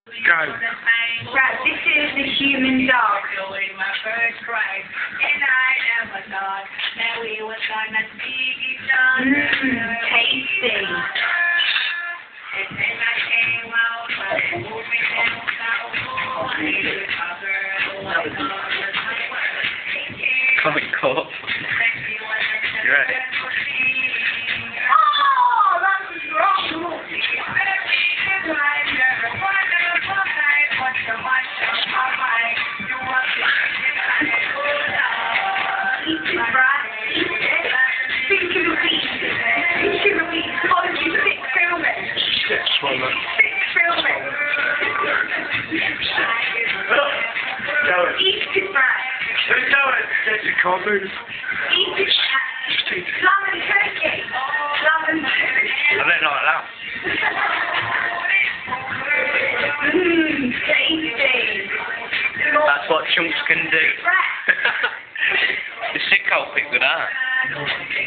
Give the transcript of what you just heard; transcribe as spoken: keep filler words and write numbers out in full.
Go. Right, this is the human dog. My first cry, and I am a dog. That we were gonna see each other. Mmm, tasty. And then I came out, but moving down south. I needed a girl, I Comic Corp. You're right. Oh, that was wrong. Eat it, Brad. Eat it. Think of the week. Think of the week. Oh, you sick filming. Shit, swallow. Sick filming. Go it. Eat it, Brad. Go it. You can't move. Eat it. Lamb and turkey. Lamb and turkey. I don't like that. Mmm, tasty. That's what chunks can do. Brad. The sick culprit with that.